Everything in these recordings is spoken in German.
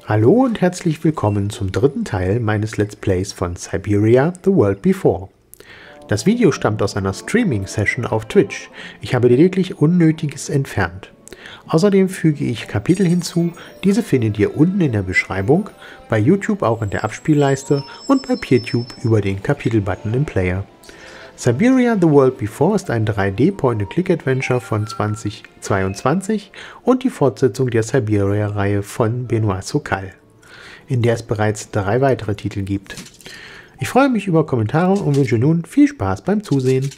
Hallo und herzlich willkommen zum dritten Teil meines Let's Plays von Siberia: The World Before. Das Video stammt aus einer Streaming-Session auf Twitch. Ich habe lediglich Unnötiges entfernt. Außerdem füge ich Kapitel hinzu, diese findet ihr unten in der Beschreibung, bei YouTube auch in der Abspielleiste und bei PeerTube über den Kapitel-Button im Player. Siberia: The World Before ist ein 3D-Point-and-Click-Adventure von 2022 und die Fortsetzung der Siberia-Reihe von Benoit Sokal, in der es bereits 3 weitere Titel gibt. Ich freue mich über Kommentare und wünsche nun viel Spaß beim Zusehen.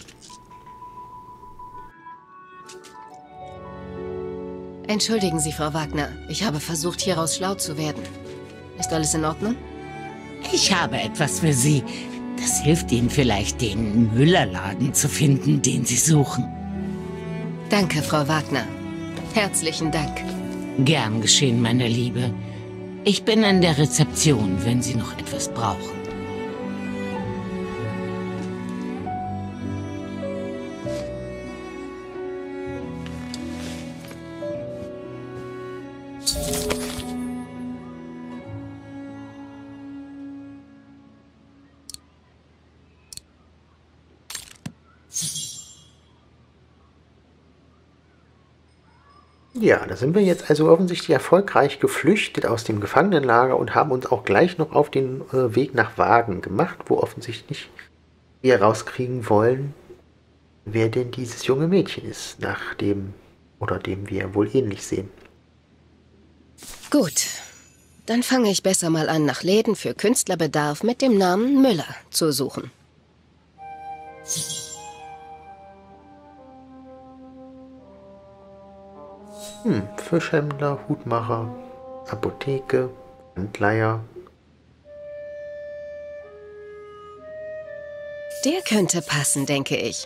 Entschuldigen Sie, Frau Wagner. Ich habe versucht, hieraus schlau zu werden. Ist alles in Ordnung? Ich habe etwas für Sie. Das hilft Ihnen vielleicht, den Müllerladen zu finden, den Sie suchen. Danke, Frau Wagner. Herzlichen Dank. Gern geschehen, meine Liebe. Ich bin an der Rezeption, wenn Sie noch etwas brauchen. Ja, da sind wir jetzt also offensichtlich erfolgreich geflüchtet aus dem Gefangenenlager und haben uns auch gleich noch auf den Weg nach Wagen gemacht, wo offensichtlich wir rauskriegen wollen, wer denn dieses junge Mädchen ist, nach dem oder dem wir wohl ähnlich sehen. Gut. Dann fange ich besser mal an, nach Läden für Künstlerbedarf mit dem Namen Müller zu suchen. Fischhändler, Hutmacher, Apotheke, Handleier. Der könnte passen, denke ich.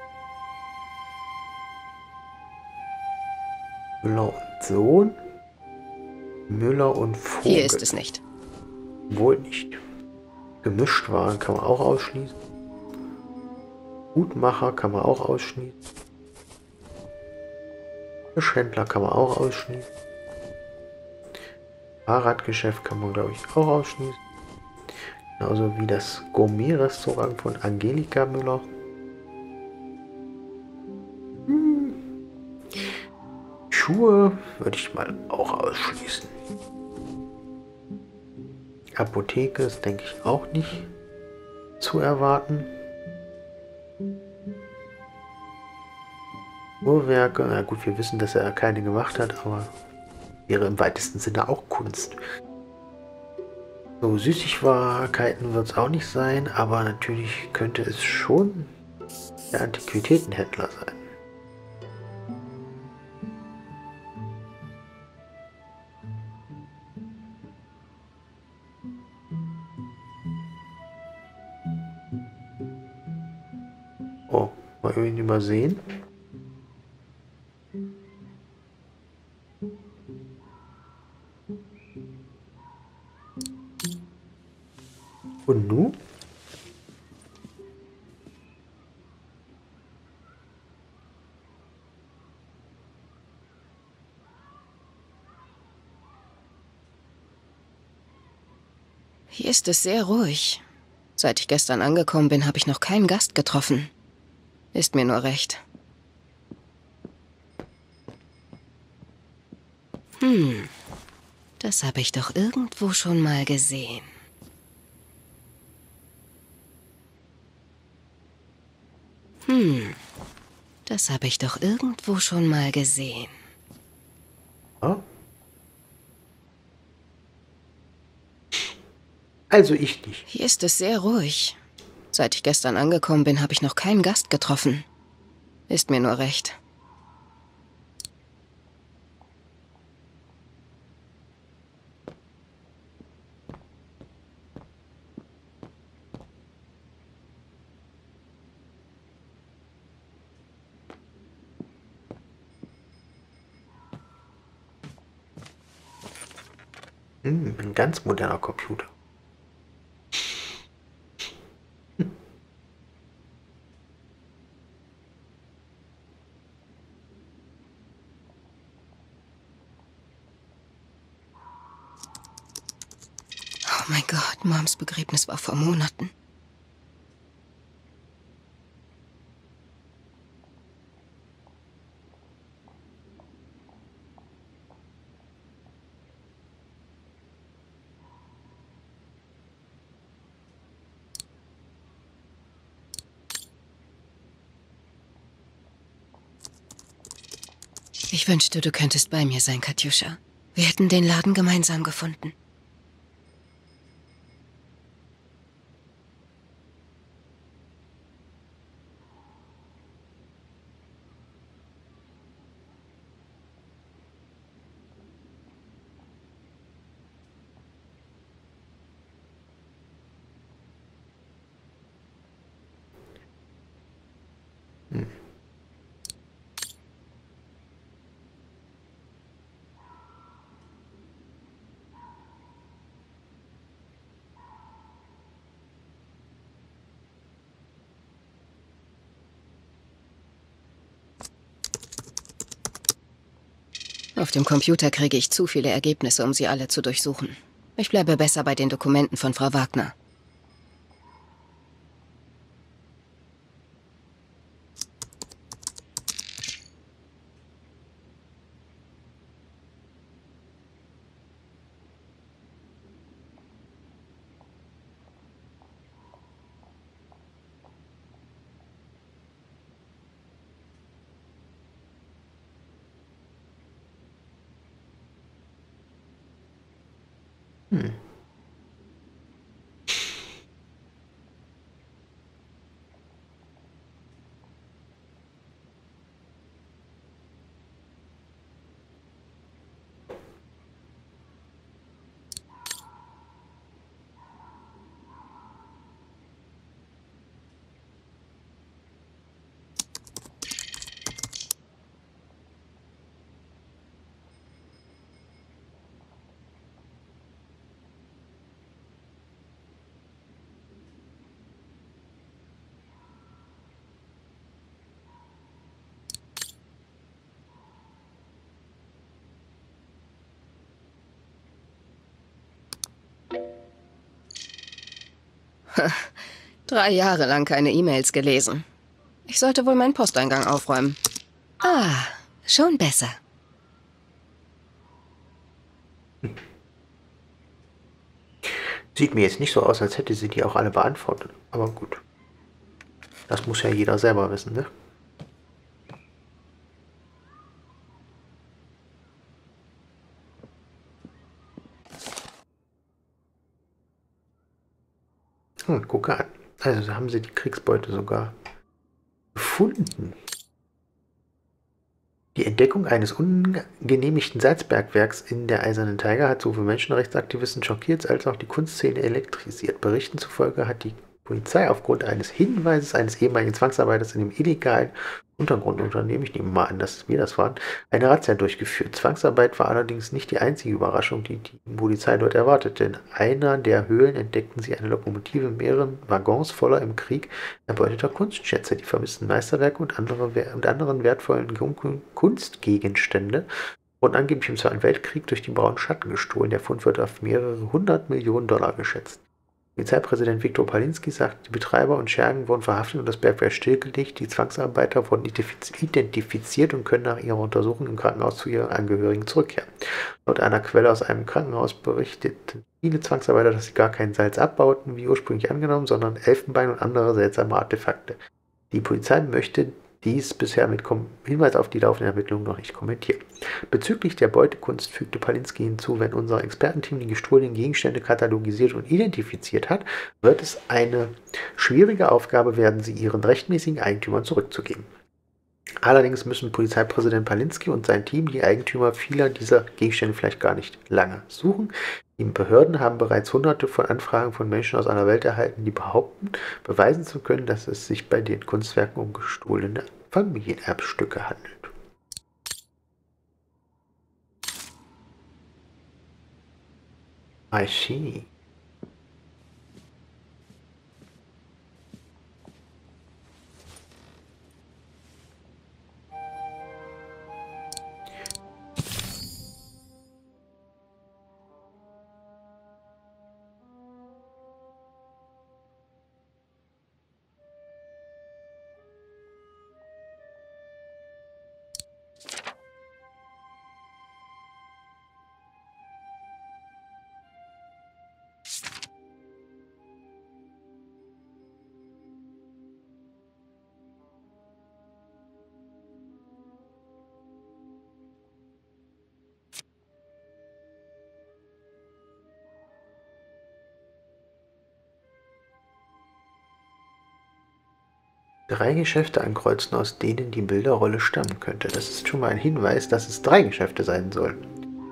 Müller und Sohn, Müller und Vogel. Hier ist es nicht. Wohl nicht. Gemischtwaren kann man auch ausschließen. Hutmacher kann man auch ausschließen. Fischhändler kann man auch ausschließen. Fahrradgeschäft kann man, glaube ich, auch ausschließen. Genauso wie das Gourmet-Restaurant von Angelika Müller. Schuhe würde ich mal auch ausschließen. Apotheke ist, denke ich, auch nicht zu erwarten. Uhrwerke, na gut, wir wissen, dass er keine gemacht hat, aber wäre im weitesten Sinne auch Kunst. So, Süßigkeiten wird es auch nicht sein, aber natürlich könnte es schon der Antiquitätenhändler sein. Oh, mal irgendwie übersehen. Und nun? Hier ist es sehr ruhig. Seit ich gestern angekommen bin, habe ich noch keinen Gast getroffen. Ist mir nur recht. Das habe ich doch irgendwo schon mal gesehen. Das habe ich doch irgendwo schon mal gesehen. Ja. Also ich nicht. Hier ist es sehr ruhig. Seit ich gestern angekommen bin, habe ich noch keinen Gast getroffen. Ist mir nur recht. Ein ganz moderner Computer. mein Gott, Moms Begräbnis war vor Monaten. Ich wünschte, du könntest bei mir sein, Katjuscha. Wir hätten den Laden gemeinsam gefunden. Auf dem Computer kriege ich zu viele Ergebnisse, um sie alle zu durchsuchen. Ich bleibe besser bei den Dokumenten von Frau Wagner. Ha, 3 Jahre lang keine E-Mails gelesen. Ich sollte wohl meinen Posteingang aufräumen. Ah, schon besser. Sieht mir jetzt nicht so aus, als hätte sie die auch alle beantwortet. Aber gut. Das muss ja jeder selber wissen, ne? Gucke an. Also haben sie die Kriegsbeute sogar gefunden. Die Entdeckung eines ungenehmigten Salzbergwerks in der Eisernen Taiga hat sowohl Menschenrechtsaktivisten schockiert als auch die Kunstszene elektrisiert. Berichten zufolge hat die Polizei aufgrund eines Hinweises eines ehemaligen Zwangsarbeiters in dem illegalen Untergrundunternehmen, ich nehme mal an, dass wir das waren, eine Razzia durchgeführt. Zwangsarbeit war allerdings nicht die einzige Überraschung, die die Polizei dort erwartete. In einer der Höhlen entdeckten sie eine Lokomotive mit mehreren Waggons voller im Krieg erbeuteter Kunstschätze. Die vermissten Meisterwerke und anderen wertvollen Kunstgegenstände wurden angeblich im Zweiten Weltkrieg durch die Braunen Schatten gestohlen. Der Fund wird auf mehrere 100 Millionen $ geschätzt. Polizeipräsident Viktor Palinski sagt, die Betreiber und Schergen wurden verhaftet und das Bergwerk stillgelegt. Die Zwangsarbeiter wurden identifiziert und können nach ihrer Untersuchung im Krankenhaus zu ihren Angehörigen zurückkehren. Laut einer Quelle aus einem Krankenhaus berichteten viele Zwangsarbeiter, dass sie gar kein Salz abbauten, wie ursprünglich angenommen, sondern Elfenbein und andere seltsame Artefakte. Die Polizei möchte dies bisher mit Hinweis auf die laufenden Ermittlungen noch nicht kommentieren. Bezüglich der Beutekunst fügte Palinski hinzu, wenn unser Expertenteam die gestohlenen Gegenstände katalogisiert und identifiziert hat, wird es eine schwierige Aufgabe werden, sie ihren rechtmäßigen Eigentümern zurückzugeben. Allerdings müssen Polizeipräsident Palinski und sein Team die Eigentümer vieler dieser Gegenstände vielleicht gar nicht lange suchen. Die Behörden haben bereits Hunderte von Anfragen von Menschen aus aller Welt erhalten, die behaupten, beweisen zu können, dass es sich bei den Kunstwerken um gestohlene Familienerbstücke handelt. I see. 3 Geschäfte ankreuzen, aus denen die Bilderrolle stammen könnte. Das ist schon mal ein Hinweis, dass es 3 Geschäfte sein sollen.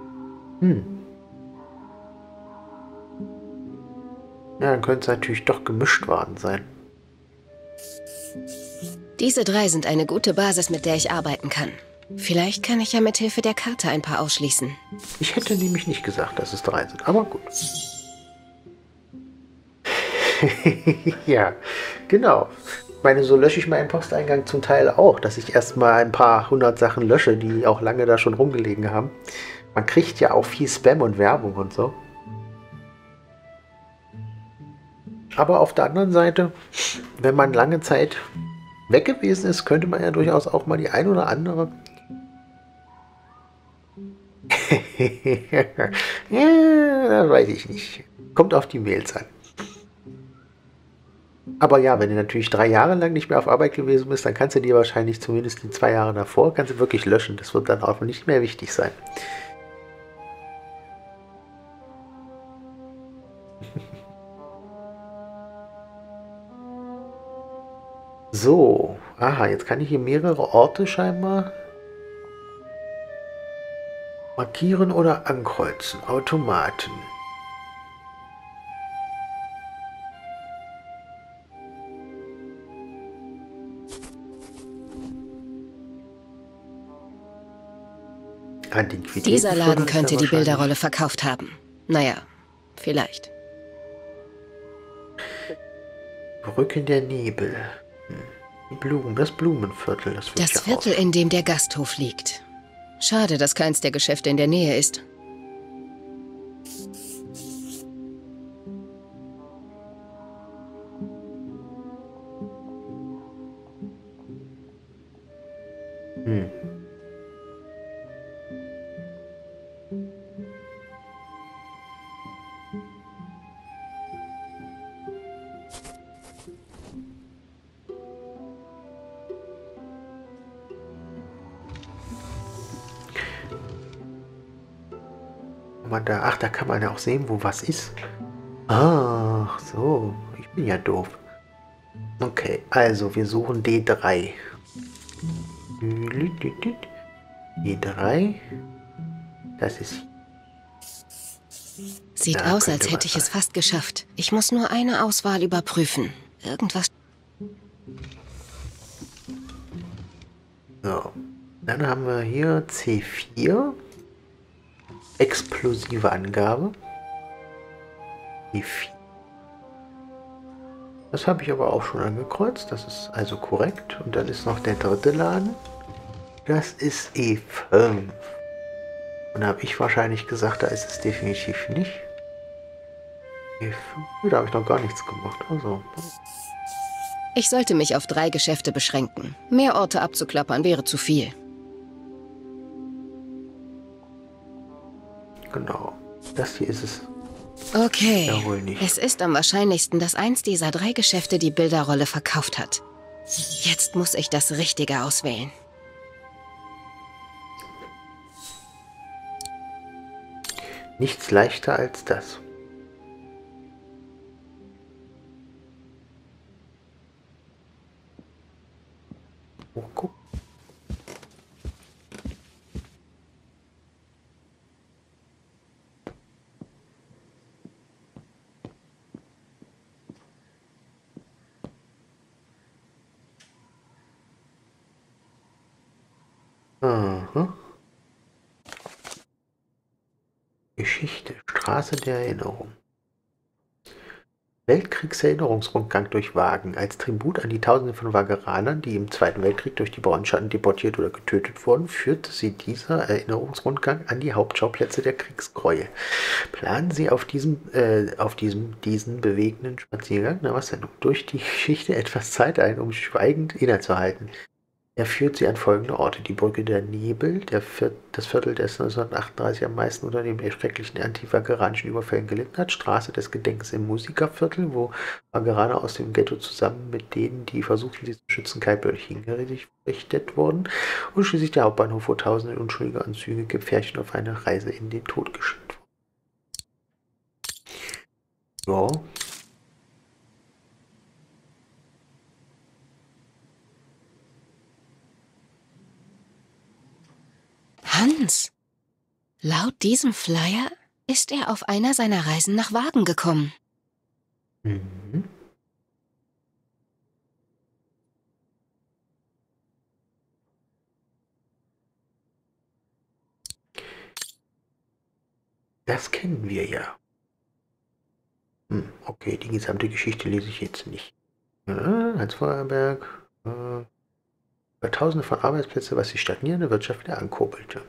Ja, dann könnte es natürlich doch gemischt worden sein. Diese 3 sind eine gute Basis, mit der ich arbeiten kann. Vielleicht kann ich ja mit Hilfe der Karte ein paar ausschließen. Ich hätte nämlich nicht gesagt, dass es 3 sind, aber gut. Ja, genau. Ich meine, so lösche ich meinen Posteingang zum Teil auch, dass ich erstmal ein paar 100 Sachen lösche, die auch lange da schon rumgelegen haben. Man kriegt ja auch viel Spam und Werbung und so. Aber auf der anderen Seite, wenn man lange Zeit weg gewesen ist, könnte man ja durchaus auch mal die ein oder andere... Ja, das weiß ich nicht. Kommt auf die Mails an. Aber ja, wenn du natürlich 3 Jahre lang nicht mehr auf Arbeit gewesen bist, dann kannst du dir wahrscheinlich zumindest die 2 Jahre davor, kannst du wirklich löschen. Das wird dann auch nicht mehr wichtig sein. So, aha, jetzt kann ich hier mehrere Orte scheinbar markieren oder ankreuzen. Automaten. Dieser Laden könnte die Bilderrolle verkauft haben. Naja, vielleicht. Brücken der Nebel. Die Blumen, das Blumenviertel. Das Viertel, in dem der Gasthof liegt. Schade, dass keins der Geschäfte in der Nähe ist. Ach, da kann man ja auch sehen, wo was ist. Ach so, ich bin ja doof. Okay, also wir suchen D3. D3. Das ist... Sieht aus, als hätte ich es fast geschafft. Ich muss nur eine Auswahl überprüfen. Irgendwas... So, dann haben wir hier C4. Explosive Angabe. E4. Das habe ich aber auch schon angekreuzt. Das ist also korrekt. Und dann ist noch der dritte Laden. Das ist E5. Und da habe ich wahrscheinlich gesagt, da ist es definitiv nicht. E5. Da habe ich noch gar nichts gemacht. Also. Ich sollte mich auf 3 Geschäfte beschränken. Mehr Orte abzuklappern wäre zu viel. Genau. Das hier ist es. Okay. Ja, wohl nicht. Es ist am wahrscheinlichsten, dass eins dieser 3 Geschäfte die Bilderrolle verkauft hat. Jetzt muss ich das Richtige auswählen. Nichts leichter als das. Oh, guck. Aha. Geschichte, Straße der Erinnerung. Weltkriegserinnerungsrundgang durch Wagen. Als Tribut an die Tausende von Wageranern, die im Zweiten Weltkrieg durch die Brandschatten deportiert oder getötet wurden, führte sie dieser Erinnerungsrundgang an die Hauptschauplätze der Kriegsgräuel. Planen Sie auf diesen bewegenden Spaziergang, durch die Geschichte etwas Zeit ein, um schweigend innezuhalten. Er führt sie an folgende Orte. Die Brücke der Nebel, das Viertel, das 1938 am meisten unter den schrecklichen antiwageranischen Überfällen gelitten hat. Straße des Gedenkens im Musikerviertel, wo Wageraner aus dem Ghetto zusammen mit denen, die versuchten, sie zu schützen, kaltblütig hingerichtet wurden. Und schließlich der Hauptbahnhof, wo tausende unschuldige Anzüge Pferdchen auf eine Reise in den Tod geschickt wurden. Ja. Hans. Laut diesem Flyer ist er auf einer seiner Reisen nach Wagen gekommen. Mhm. Das kennen wir ja. Okay, die gesamte Geschichte lese ich jetzt nicht. Hans Feuerberg. Über Tausende von Arbeitsplätzen, was die stagnierende Wirtschaft wieder ankurbelte.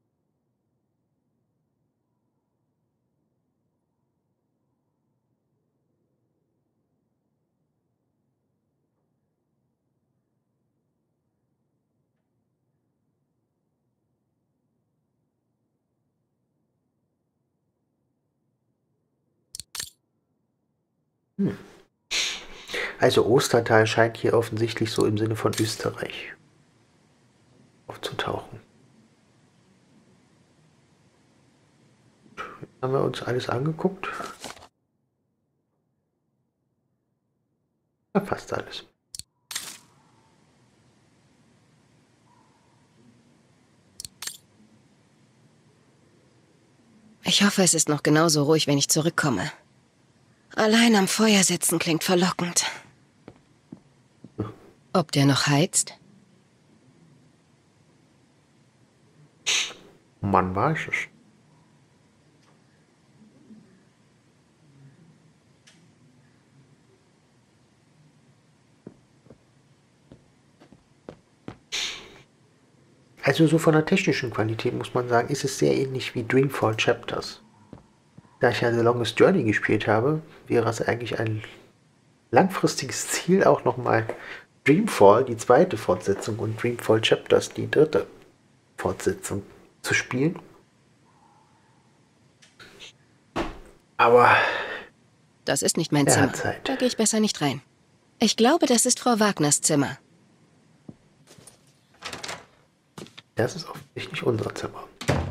Also Ostertal scheint hier offensichtlich so im Sinne von Österreich aufzutauchen. Haben wir uns alles angeguckt? Ja, fast alles. Ich hoffe, es ist noch genauso ruhig, wenn ich zurückkomme. Allein am Feuer sitzen klingt verlockend. Ob der noch heizt? Man weiß es. Also so von der technischen Qualität muss man sagen, ist es sehr ähnlich wie Dreamfall Chapters. Da ich ja The Longest Journey gespielt habe, wäre es eigentlich ein langfristiges Ziel, auch nochmal Dreamfall, die zweite Fortsetzung, und Dreamfall Chapters, die dritte Fortsetzung, zu spielen. Aber Das ist nicht mein er Zimmer. hat Zeit. Da gehe ich besser nicht rein. Ich glaube, das ist Frau Wagners Zimmer. Das ist offensichtlich unser Zimmer.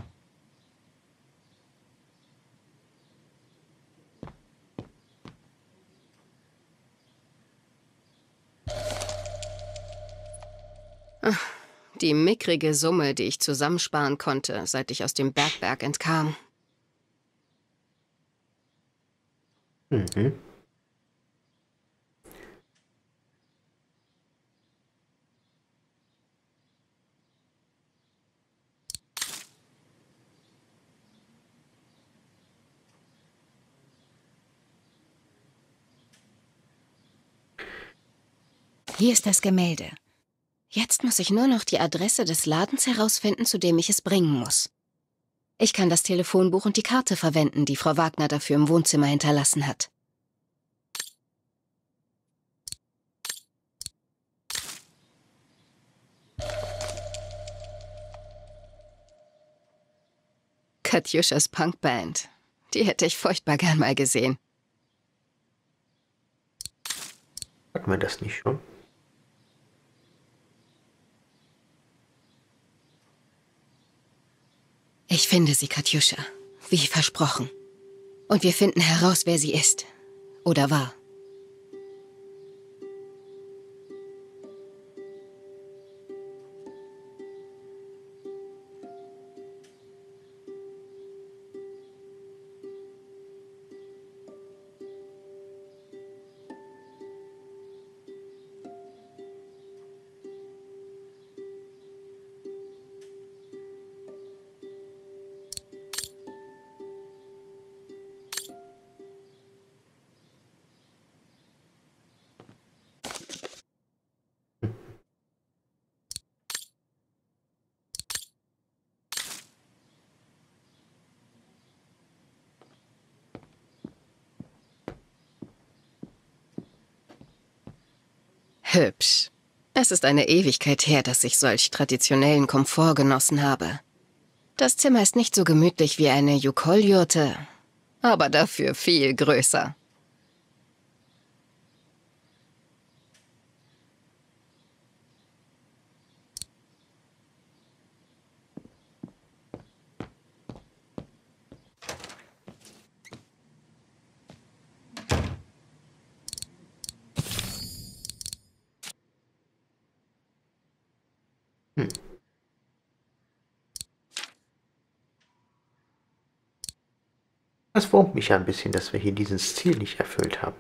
Die mickrige Summe, die ich zusammensparen konnte, seit ich aus dem Bergwerk entkam. Mhm. Hier ist das Gemälde. Jetzt muss ich nur noch die Adresse des Ladens herausfinden, zu dem ich es bringen muss. Ich kann das Telefonbuch und die Karte verwenden, die Frau Wagner dafür im Wohnzimmer hinterlassen hat. Katjuschas Punkband. Die hätte ich furchtbar gern mal gesehen. Hatten wir das nicht schon? Ich finde sie, Katjuscha. Wie versprochen. Und wir finden heraus, wer sie ist. Oder war. Hübsch. Es ist eine Ewigkeit her, dass ich solch traditionellen Komfort genossen habe. Das Zimmer ist nicht so gemütlich wie eine Jukoljurte, aber dafür viel größer. Das wurmt mich ja ein bisschen, dass wir hier dieses Ziel nicht erfüllt haben.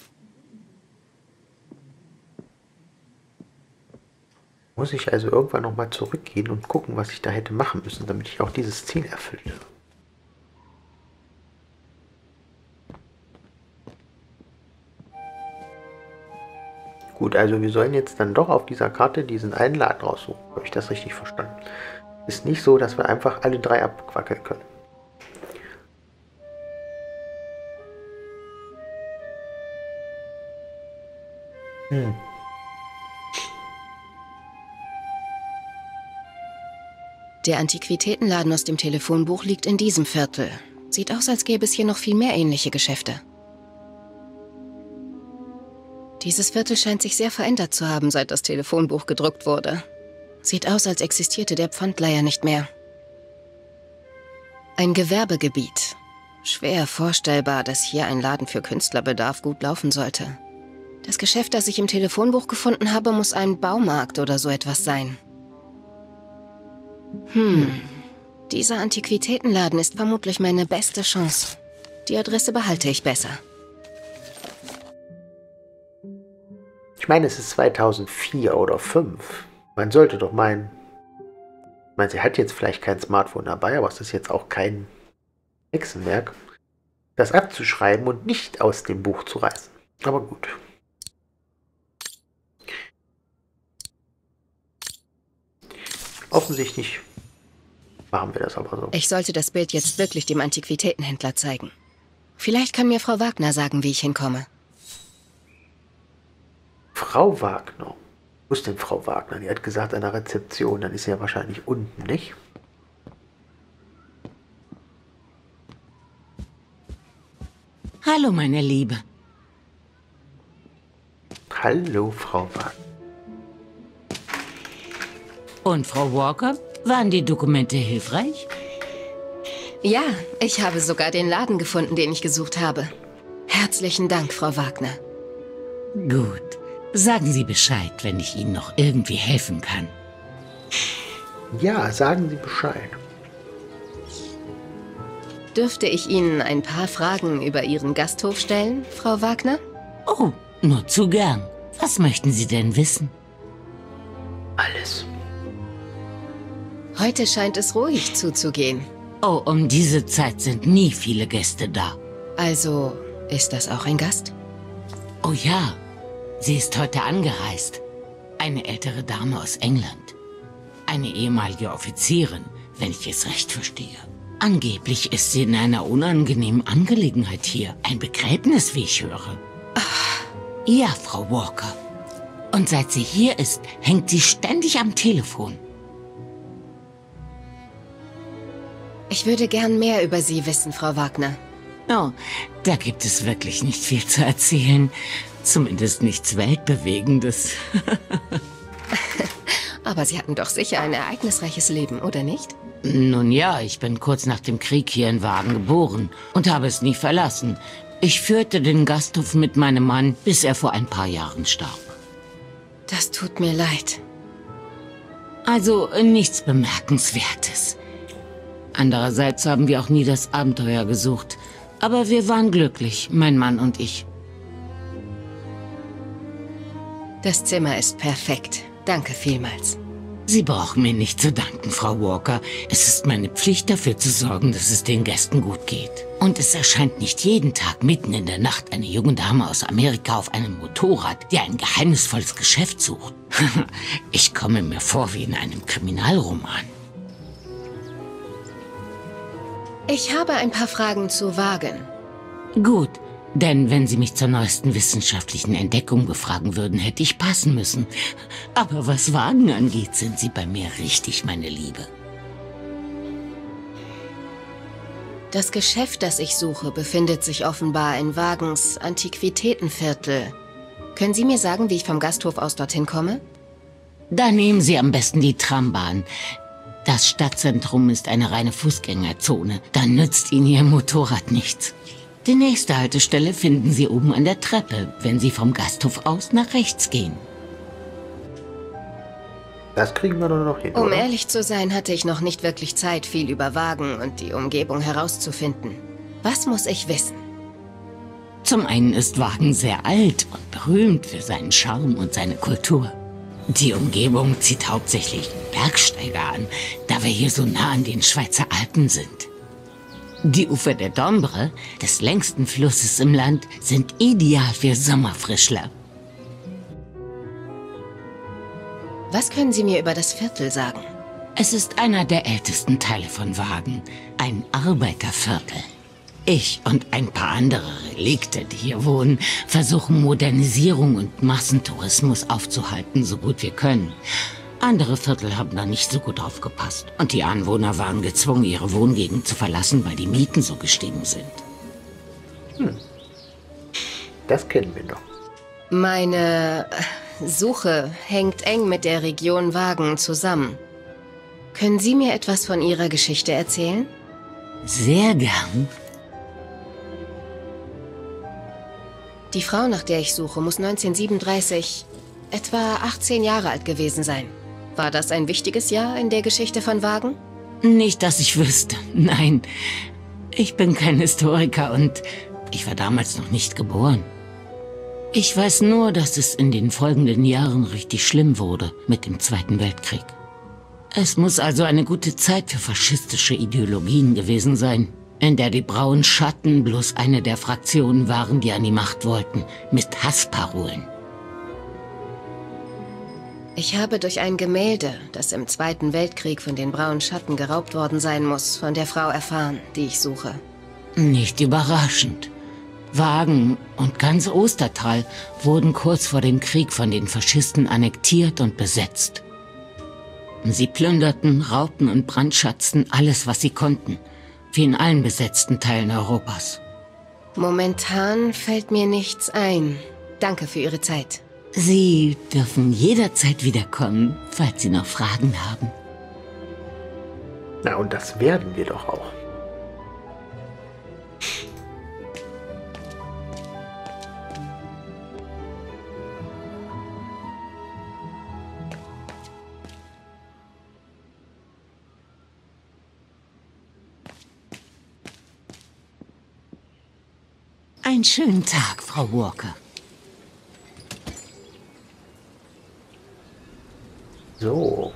Muss ich also irgendwann nochmal zurückgehen und gucken, was ich da hätte machen müssen, damit ich auch dieses Ziel erfüllte. Gut, also wir sollen jetzt dann doch auf dieser Karte diesen einen Laden raussuchen. Habe ich das richtig verstanden? Ist nicht so, dass wir einfach alle drei abquackeln können. Der Antiquitätenladen aus dem Telefonbuch liegt in diesem Viertel. Sieht aus, als gäbe es hier noch viel mehr ähnliche Geschäfte. Dieses Viertel scheint sich sehr verändert zu haben, seit das Telefonbuch gedruckt wurde. Sieht aus, als existierte der Pfandleiher nicht mehr. Ein Gewerbegebiet. Schwer vorstellbar, dass hier ein Laden für Künstlerbedarf gut laufen sollte. Das Geschäft, das ich im Telefonbuch gefunden habe, muss ein Baumarkt oder so etwas sein. Dieser Antiquitätenladen ist vermutlich meine beste Chance. Die Adresse behalte ich besser. Ich meine, es ist 2004 oder 2005. Man sollte doch meinen... Ich meine, sie hat jetzt vielleicht kein Smartphone dabei, aber es ist jetzt auch kein Hexenwerk, das abzuschreiben und nicht aus dem Buch zu reißen. Aber gut. Offensichtlich machen wir das aber so. Ich sollte das Bild jetzt wirklich dem Antiquitätenhändler zeigen. Vielleicht kann mir Frau Wagner sagen, wie ich hinkomme. Frau Wagner? Wo ist denn Frau Wagner? Die hat gesagt, an der Rezeption. Dann ist sie ja wahrscheinlich unten, nicht? Hallo, meine Liebe. Hallo, Frau Wagner. Und Frau Walker, waren die Dokumente hilfreich? Ja, ich habe sogar den Laden gefunden, den ich gesucht habe. Herzlichen Dank, Frau Wagner. Gut. Sagen Sie Bescheid, wenn ich Ihnen noch irgendwie helfen kann. Ja, sagen Sie Bescheid. Dürfte ich Ihnen ein paar Fragen über Ihren Gasthof stellen, Frau Wagner? Oh, nur zu gern. Was möchten Sie denn wissen? Alles. Heute scheint es ruhig zuzugehen. Oh, um diese Zeit sind nie viele Gäste da. Also, ist das auch ein Gast? Oh ja, sie ist heute angereist. Eine ältere Dame aus England. Eine ehemalige Offizierin, wenn ich es recht verstehe. Angeblich ist sie in einer unangenehmen Angelegenheit hier. Ein Begräbnis, wie ich höre. Ach. Ja, Frau Walker. Und seit sie hier ist, hängt sie ständig am Telefon. Ich würde gern mehr über Sie wissen, Frau Wagner. Oh, da gibt es wirklich nicht viel zu erzählen. Zumindest nichts Weltbewegendes. Aber Sie hatten doch sicher ein ereignisreiches Leben, oder nicht? Nun ja, ich bin kurz nach dem Krieg hier in Wagen geboren und habe es nie verlassen. Ich führte den Gasthof mit meinem Mann, bis er vor ein paar Jahren starb. Das tut mir leid. Also nichts Bemerkenswertes. Andererseits haben wir auch nie das Abenteuer gesucht. Aber wir waren glücklich, mein Mann und ich. Das Zimmer ist perfekt. Danke vielmals. Sie brauchen mir nicht zu danken, Frau Walker. Es ist meine Pflicht, dafür zu sorgen, dass es den Gästen gut geht. Und es erscheint nicht jeden Tag mitten in der Nacht eine junge Dame aus Amerika auf einem Motorrad, die ein geheimnisvolles Geschäft sucht. Ich komme mir vor wie in einem Kriminalroman. Ich habe ein paar Fragen zu Wagen. Gut, denn wenn Sie mich zur neuesten wissenschaftlichen Entdeckung befragen würden, hätte ich passen müssen. Aber was Wagen angeht, sind Sie bei mir richtig, meine Liebe. Das Geschäft, das ich suche, befindet sich offenbar in Wagens Antiquitätenviertel. Können Sie mir sagen, wie ich vom Gasthof aus dorthin komme? Da nehmen Sie am besten die Trambahn. Das Stadtzentrum ist eine reine Fußgängerzone. Da nützt Ihnen Ihr Motorrad nichts. Die nächste Haltestelle finden Sie oben an der Treppe, wenn Sie vom Gasthof aus nach rechts gehen. Das kriegen wir doch noch hin, Um oder? ehrlich zu sein, hatte ich noch nicht wirklich Zeit, viel über Wagen und die Umgebung herauszufinden. Was muss ich wissen? Zum einen ist Wagen sehr alt und berühmt für seinen Charme und seine Kultur. Die Umgebung zieht hauptsächlich Bergsteiger an, da wir hier so nah an den Schweizer Alpen sind. Die Ufer der Dombre, des längsten Flusses im Land, sind ideal für Sommerfrischler. Was können Sie mir über das Viertel sagen? Es ist einer der ältesten Teile von Wagen, ein Arbeiterviertel. Ich und ein paar andere Relikte, die hier wohnen, versuchen Modernisierung und Massentourismus aufzuhalten, so gut wir können. Andere Viertel haben da nicht so gut aufgepasst und die Anwohner waren gezwungen, ihre Wohngegend zu verlassen, weil die Mieten so gestiegen sind. Das kennen wir doch. Meine Suche hängt eng mit der Region Wagen zusammen. Können Sie mir etwas von Ihrer Geschichte erzählen? Sehr gern. Die Frau, nach der ich suche, muss 1937 etwa 18 Jahre alt gewesen sein. War das ein wichtiges Jahr in der Geschichte von Wagen? Nicht, dass ich wüsste. Nein, ich bin kein Historiker und ich war damals noch nicht geboren. Ich weiß nur, dass es in den folgenden Jahren richtig schlimm wurde mit dem Zweiten Weltkrieg. Es muss also eine gute Zeit für faschistische Ideologien gewesen sein, in der die braunen Schatten bloß eine der Fraktionen waren, die an die Macht wollten, mit Hassparolen. Ich habe durch ein Gemälde, das im Zweiten Weltkrieg von den braunen Schatten geraubt worden sein muss, von der Frau erfahren, die ich suche. Nicht überraschend. Wagen und ganz Ostertal wurden kurz vor dem Krieg von den Faschisten annektiert und besetzt. Sie plünderten, raubten und brandschatzten alles, was sie konnten, wie in allen besetzten Teilen Europas. Momentan fällt mir nichts ein. Danke für Ihre Zeit. Sie dürfen jederzeit wiederkommen, falls Sie noch Fragen haben. Na, und das werden wir doch auch. Einen schönen Tag, Frau Walker. So.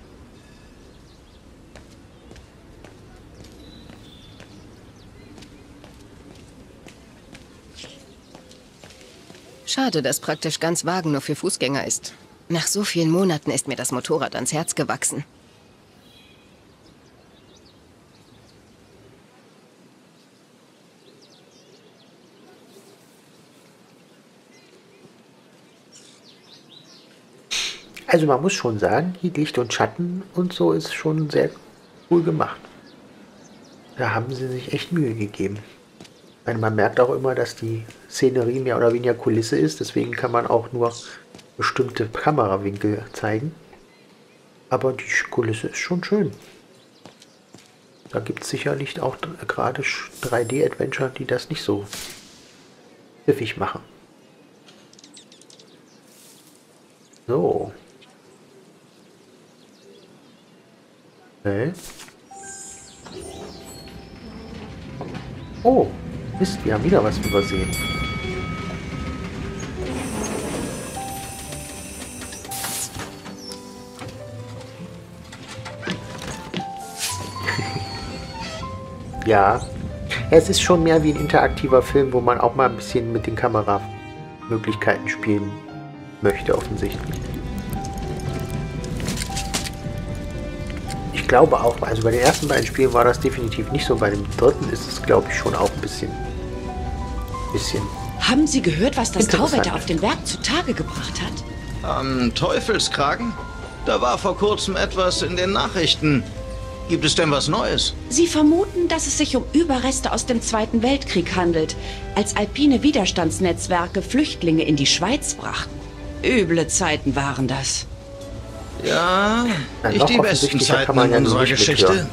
Schade, dass praktisch ganz Wagen nur für Fußgänger ist. Nach so vielen Monaten ist mir das Motorrad ans Herz gewachsen. Also man muss schon sagen, die Licht und Schatten und so ist schon sehr cool gemacht. Da haben sie sich echt Mühe gegeben. Ich meine, man merkt auch immer, dass die Szenerie mehr oder weniger Kulisse ist, deswegen kann man auch nur bestimmte Kamerawinkel zeigen. Aber die Kulisse ist schon schön. Da gibt es sicherlich auch gerade 3D-Adventure, die das nicht so pfiffig machen. So. Okay. Oh, Mist, wir haben wieder was übersehen. Ja, es ist schon mehr wie ein interaktiver Film, wo man auch mal ein bisschen mit den Kameramöglichkeiten spielen möchte, offensichtlich. Ich glaube auch, also bei den ersten beiden Spielen war das definitiv nicht so. Bei dem dritten ist es, glaube ich, schon auch ein bisschen. Haben Sie gehört, was das Tauwetter auf dem Berg zutage gebracht hat? Am Teufelskragen? Da war vor kurzem etwas in den Nachrichten. Gibt es denn was Neues? Sie vermuten, dass es sich um Überreste aus dem Zweiten Weltkrieg handelt, als alpine Widerstandsnetzwerke Flüchtlinge in die Schweiz brachten. Üble Zeiten waren das. Ja, Na, nicht noch die besten offensichtlicher kann Zeiten man in ja nur unserer nicht Geschichte. mithören.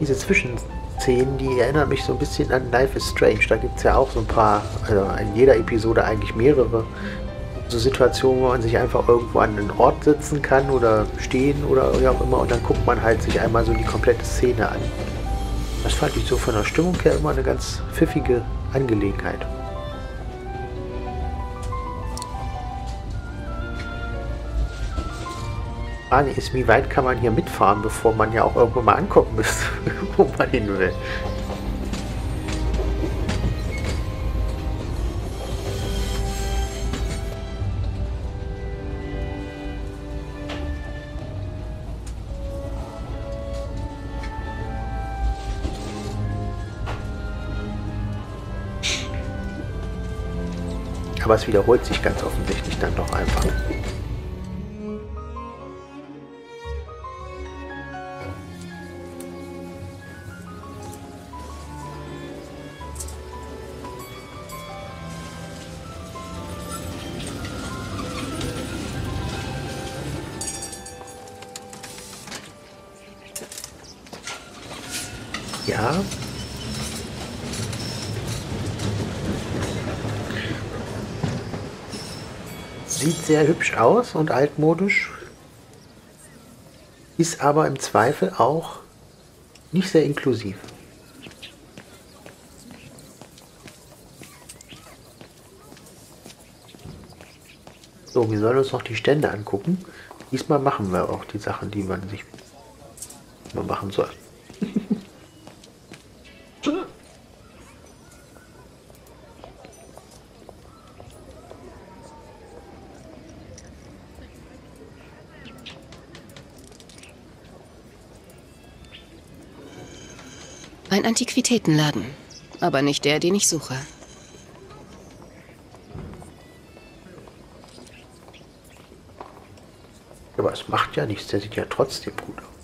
Diese Zwischenszenen, die erinnern mich so ein bisschen an Life is Strange. Da gibt es ja auch so ein paar, also in jeder Episode eigentlich mehrere so Situationen, wo man sich einfach irgendwo an einen Ort setzen kann oder stehen oder wie auch immer und dann guckt man halt sich einmal so die komplette Szene an. Das fand ich so von der Stimmung her immer eine ganz pfiffige Angelegenheit. Die Frage ist, wie weit kann man hier mitfahren, bevor man ja auch irgendwo mal angucken müsste, wo man hin will. Aber es wiederholt sich ganz offensichtlich dann doch einfach. Ja. Sieht sehr hübsch aus und altmodisch, ist aber im Zweifel auch nicht sehr inklusiv. So, wir sollen uns noch die Stände angucken. Diesmal machen wir auch die Sachen, die man sich mal machen soll. Ein Antiquitätenladen, aber nicht der, den ich suche. Aber es macht ja nichts, der sieht ja trotzdem gut aus.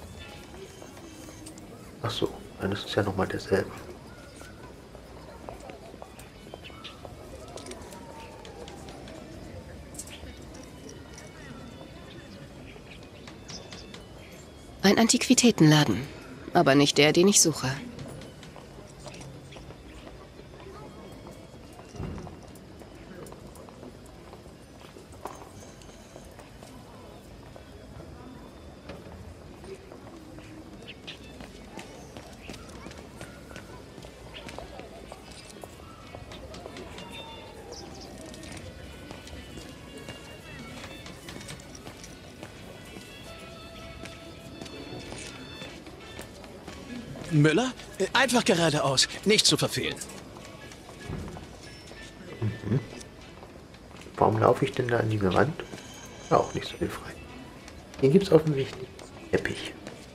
Ach so, dann ist es ja nochmal derselbe. Ein Antiquitätenladen, aber nicht der, den ich suche. Müller? Einfach geradeaus, nicht zu verfehlen. Warum laufe ich denn da an diese Wand? Auch nicht so hilfreich. Hier gibt es offensichtlich Teppich.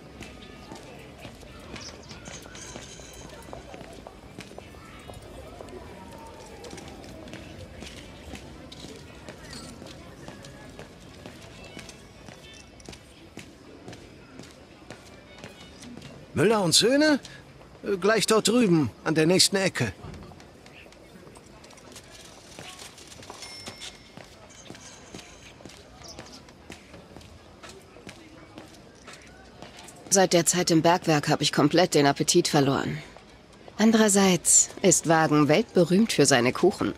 Müller und Söhne? Gleich dort drüben, an der nächsten Ecke. Seit der Zeit im Bergwerk habe ich komplett den Appetit verloren. Andererseits ist Wagen weltberühmt für seine Kuchen.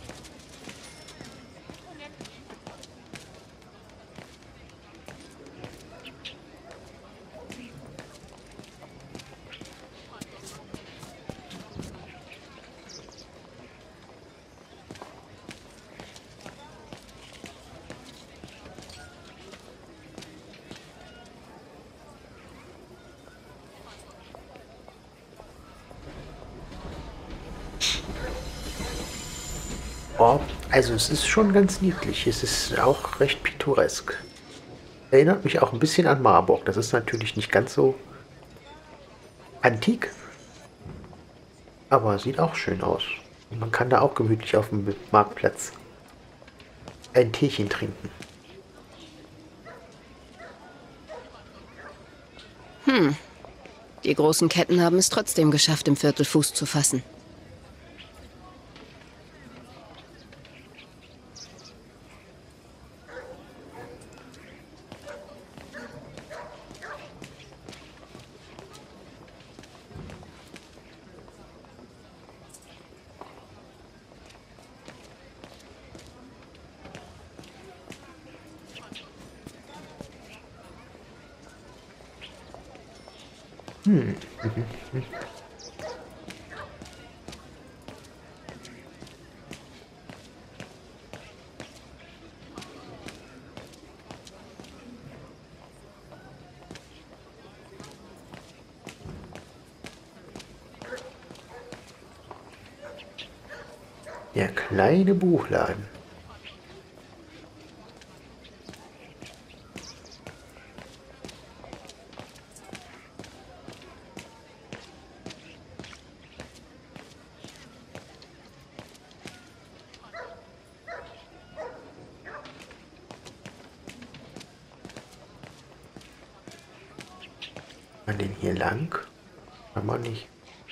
Oh, also es ist schon ganz niedlich. Es ist auch recht pittoresk. Erinnert mich auch ein bisschen an Marburg. Das ist natürlich nicht ganz so antik, aber sieht auch schön aus. Und man kann da auch gemütlich auf dem Marktplatz ein Teechen trinken. Die großen Ketten haben es trotzdem geschafft, im Viertel Fuß zu fassen. Der kleine Buchladen. Man den hier lang? Kann man nicht.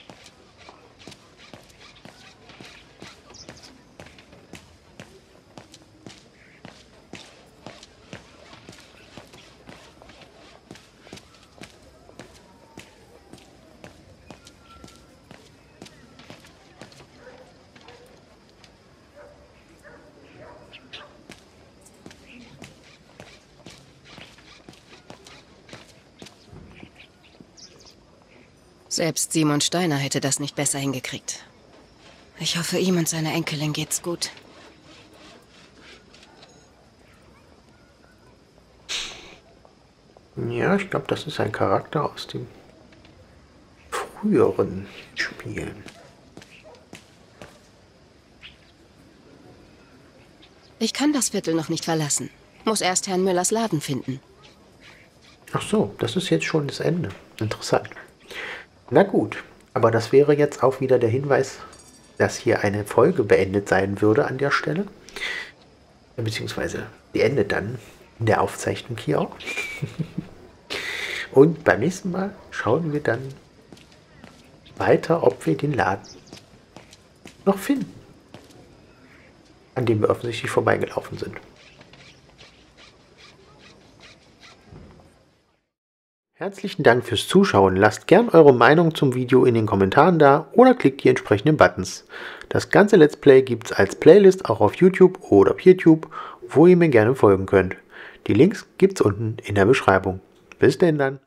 Selbst Simon Steiner hätte das nicht besser hingekriegt. Ich hoffe, ihm und seiner Enkelin geht's gut. Ja, ich glaube, das ist ein Charakter aus dem früheren Spielen. Ich kann das Viertel noch nicht verlassen. Muss erst Herrn Müllers Laden finden. Ach so, das ist jetzt schon das Ende. Interessant. Na gut, aber das wäre jetzt auch wieder der Hinweis, dass hier eine Folge beendet sein würde an der Stelle. Beziehungsweise die endet dann in der Aufzeichnung hier auch. Und beim nächsten Mal schauen wir dann weiter, ob wir den Laden noch finden, an dem wir offensichtlich vorbeigelaufen sind. Herzlichen Dank fürs Zuschauen. Lasst gern eure Meinung zum Video in den Kommentaren da oder klickt die entsprechenden Buttons. Das ganze Let's Play gibt es als Playlist auch auf YouTube oder PeerTube, wo ihr mir gerne folgen könnt. Die Links gibt es unten in der Beschreibung. Bis denn dann.